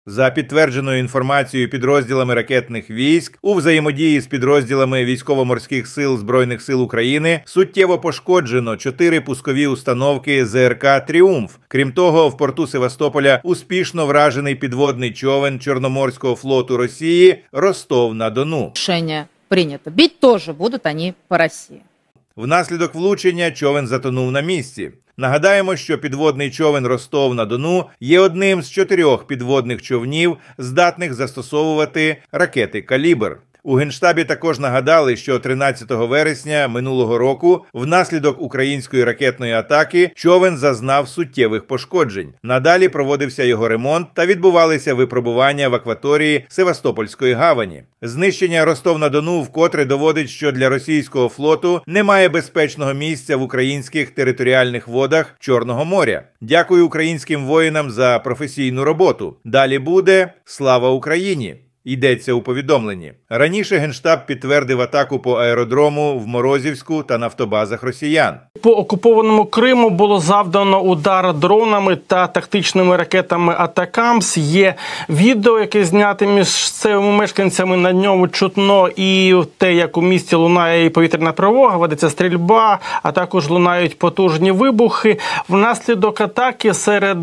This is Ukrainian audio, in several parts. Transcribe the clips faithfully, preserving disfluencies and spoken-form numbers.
За підтвердженою інформацією підрозділами ракетних військ, у взаємодії з підрозділами військово-морських сил Збройних сил України суттєво пошкоджено чотири пускові установки ЗРК «Тріумф». Крім того, в порту Севастополя успішно вражений підводний човен Чорноморського флоту Росії «Ростов-на-Дону». Рішення прийнято. Бить теж будуть вони по Росії. Внаслідок влучення човен затонув на місці. Нагадаємо, що підводний човен «Ростов-на-Дону» є одним з чотирьох підводних човнів, здатних застосовувати ракети «Калібр». У Генштабі також нагадали, що тринадцятого вересня минулого року внаслідок української ракетної атаки човен зазнав суттєвих пошкоджень. Надалі проводився його ремонт та відбувалися випробування в акваторії Севастопольської гавані. Знищення Ростов-на-Дону вкотре доводить, що для російського флоту немає безпечного місця в українських територіальних водах Чорного моря. Дякую українським воїнам за професійну роботу. Далі буде «Слава Україні!» йдеться у повідомленні. Раніше Генштаб підтвердив атаку по аеродрому в Морозівську та нафтобазах росіян. По окупованому Криму було завдано удар дронами та тактичними ракетами «Атакамс». Є відео, яке знято місцевими мешканцями, на ньому чутно і те, як у місті лунає повітряна тривога, ведеться стрільба, а також лунають потужні вибухи. Внаслідок атаки серед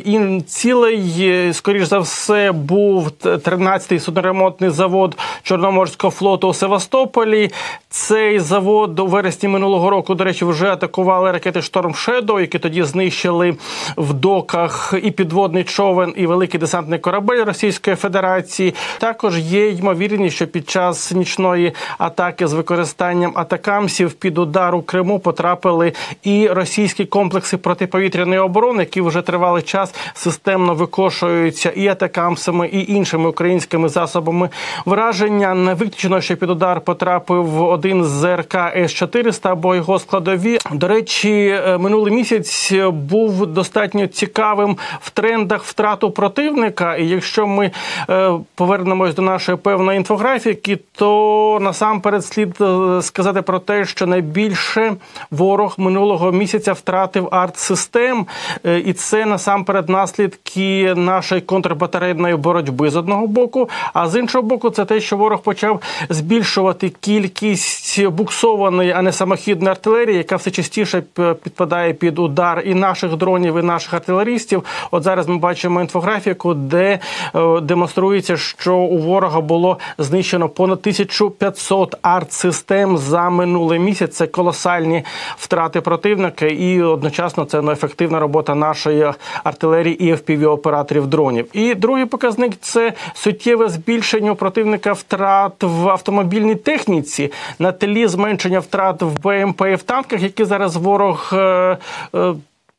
цілей, скоріш за все, був тринадцятий судноремонтний завод Чорноморського флоту у Севастополі. Цей завод у вересні минулого року, до речі, вже атакували ракети «Шторм Shadow», які тоді знищили в доках і підводний човен, і великий десантний корабель Російської Федерації. Також є ймовірність, що під час нічної атаки з використанням атакамсів під удар у Криму потрапили і російські комплекси протиповітряної оборони, які вже тривалий час системно викошуються і атакамсами, і іншими українськими засобами враження. Не виключено, що під удар потрапив один з ЗРК С чотириста або його складові. До речі, минулий місяць був достатньо цікавим в трендах втрату противника. І якщо ми повернемось до нашої певної інфографіки, то насамперед слід сказати про те, що найбільше ворог минулого місяця втратив артсистем. І це насамперед наслідки нашої контрбатарейної боротьби з одного боку, а з іншого боку це те, що ворог почав збільшувати кількість буксованої, а не самохідної артилерії, яка все частіше підпадає під удар і наших дронів, і наших артилерістів. От зараз ми бачимо інфографіку, де е, демонструється, що у ворога було знищено понад тисячу п'ятсот арт-систем за минулий місяць. Це колосальні втрати противника і одночасно це ну, ефективна робота нашої артилерії і еф пі ві-операторів дронів. І другий показник – це суттєве збільшення у противника втрат в автомобільній техніці на тлі зменшення втрат в Б М П і в танках, які зараз ворог е, е,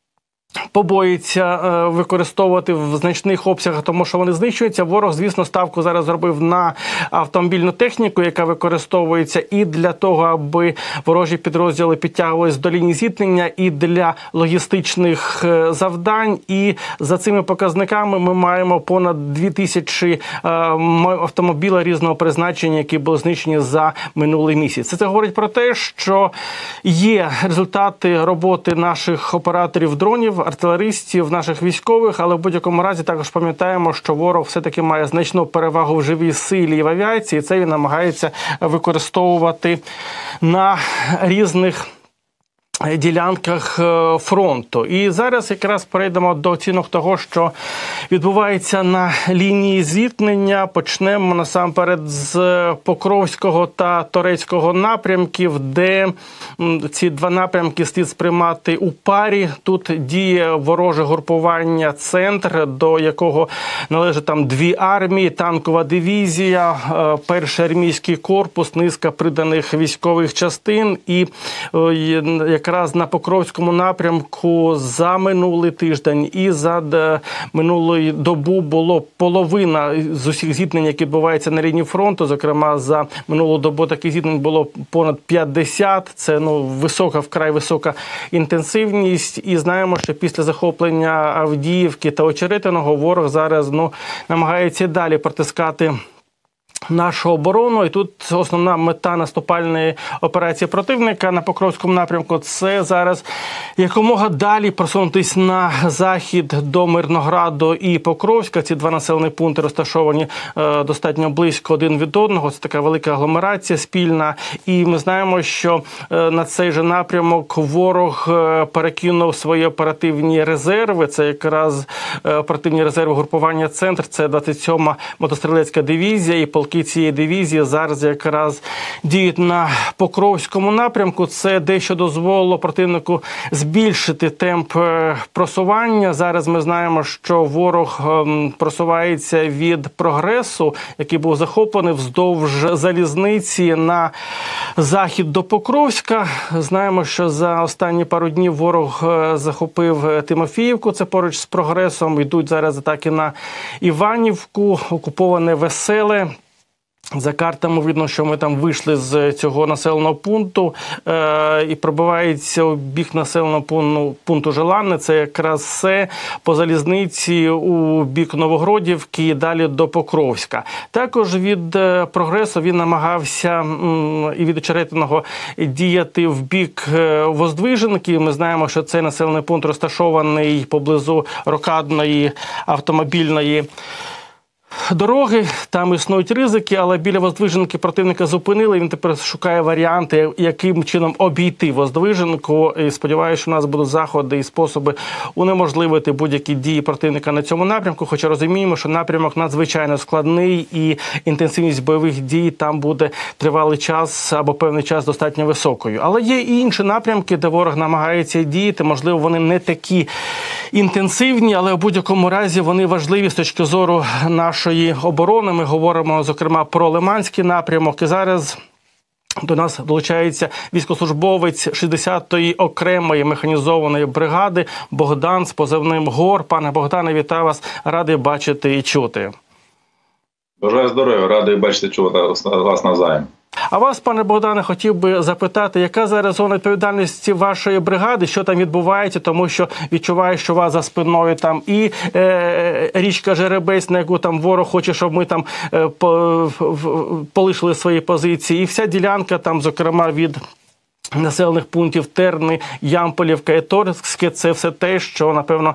побоїться використовувати в значних обсягах, тому що вони знищуються. Ворог, звісно, ставку зараз зробив на автомобільну техніку, яка використовується і для того, аби ворожі підрозділи підтягувалися до лінії зіткнення, і для логістичних завдань. І за цими показниками ми маємо понад дві тисячі автомобілів різного призначення, які були знищені за минулий місяць. Це, це говорить про те, що є результати роботи наших операторів дронів, артилеристів, наших військових, але в будь-якому разі також пам'ятаємо, що ворог все-таки має значну перевагу в живій силі і в авіації, і це він намагається використовувати на різних ділянках фронту. І зараз якраз перейдемо до оцінок того, що відбувається на лінії зіткнення. Почнемо насамперед з Покровського та Торецького напрямків, де ці два напрямки слід сприймати у парі. Тут діє вороже групування «Центр», до якого належать там дві армії, танкова дивізія, перший армійський корпус, низка приданих військових частин. І якраз на Покровському напрямку за минулий тиждень і за минулу добу було половина з усіх зіткнень, які відбуваються на лінії фронту. Зокрема, за минулу добу таких зіткнень було понад п'ятдесят. Це ну, висока, вкрай висока інтенсивність. І знаємо, що після захоплення Авдіївки та Очеретиного ворог зараз ну, намагається далі протискати нашу оборону. І тут основна мета наступальної операції противника на Покровському напрямку – це зараз якомога далі просунутись на захід до Мирнограду і Покровська. Ці два населені пункти розташовані е, достатньо близько один від одного. Це така велика агломерація спільна. І ми знаємо, що е, на цей же напрямок ворог е, перекинув свої оперативні резерви. Це якраз е, оперативні резерви групування «Центр». Це двадцять сьома мотострілецька дивізія і полки цієї дивізії зараз якраз діють на Покровському напрямку. Це дещо дозволило противнику збільшити темп просування. Зараз ми знаємо, що ворог просувається від Прогресу, який був захоплений вздовж залізниці на захід до Покровська. Знаємо, що за останні пару днів ворог захопив Тимофіївку, це поруч з Прогресом. Йдуть зараз атаки на Іванівку, окуповане Веселе. За картами видно, що ми там вийшли з цього населеного пункту е, і пробивається у бік населеного пункту, пункту Желанне. Це якраз все по залізниці у бік Новогродівки і далі до Покровська. Також від е, Прогресу він намагався м, і від Очеретиного діяти в бік е, Воздвиженки. Ми знаємо, що цей населений пункт розташований поблизу рокадної автомобільної дороги, там існують ризики, але біля Воздвиженки противника зупинили, він тепер шукає варіанти, яким чином обійти Воздвиженку. І сподіваюся, що у нас будуть заходи і способи унеможливити будь-які дії противника на цьому напрямку, хоча розуміємо, що напрямок надзвичайно складний і інтенсивність бойових дій там буде тривалий час або певний час достатньо високою. Але є і інші напрямки, де ворог намагається діяти, можливо, вони не такі інтенсивні, але в будь-якому разі вони важливі з точки зору нашої оборони. Ми говоримо, зокрема, про Лиманський напрямок. І зараз до нас долучається військовослужбовець шістдесятої окремої механізованої бригади Богдан з позивним «Гор». Пане Богдане, вітаю вас. Радий бачити і чути. Бажаю здоров'я, радий бачити, чути вас навзаєм. А вас, пане Богдане, хотів би запитати, яка зараз зона відповідальності вашої бригади, що там відбувається, тому що відчуваю, що у вас за спиною там і е, річка Жеребець, на яку там ворог хоче, щоб ми там е, по, полишили свої позиції, і вся ділянка там, зокрема, від населених пунктів Терни, Ямполівка і Торське – це все те, що, напевно,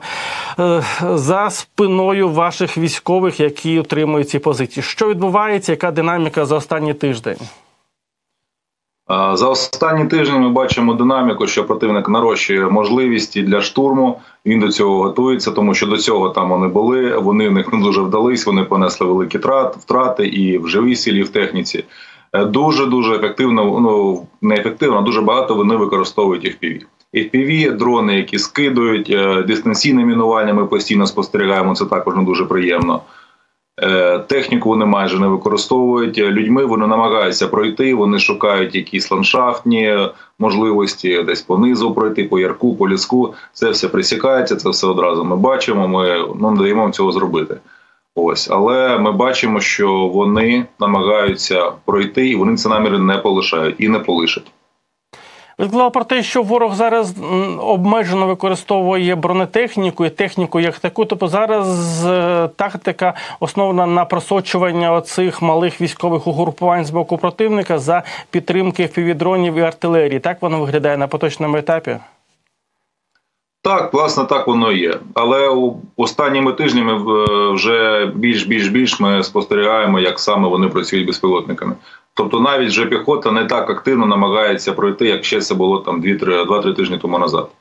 за спиною ваших військових, які утримують ці позиції. Що відбувається, яка динаміка за останній тиждень? За останні тижні ми бачимо динаміку, що противник нарощує можливості для штурму. Він до цього готується, тому що до цього там вони були, вони в них не дуже вдались, вони понесли великі втрати і в живій силі, і в техніці. Дуже-дуже ефективно, ну не ефективно, а дуже багато вони використовують еф пі ві. еф пі ві, дрони, які скидують, дистанційне мінування ми постійно спостерігаємо, це також не дуже приємно. Техніку вони майже не використовують, людьми вони намагаються пройти, вони шукають якісь ландшафтні можливості, десь по низу пройти, по ярку, по ліску. Це все присікається, це все одразу ми бачимо, ми ну, не даємо цього зробити. Ось, але ми бачимо, що вони намагаються пройти, і вони ці наміри не полишають і не полишать. Ви сказали про те, що ворог зараз обмежено використовує бронетехніку і техніку як таку. Тобто зараз тактика основана на просочування оцих малих військових угрупувань з боку противника за підтримки еф пі ві-дронів і артилерії. Так воно виглядає на поточному етапі? Так, власне, так воно є. Але у останніми тижнями вже більш-більш-більш ми спостерігаємо, як саме вони працюють безпілотниками. Тобто навіть вже піхота не так активно намагається пройти, як ще це було там два-три тижні тому назад.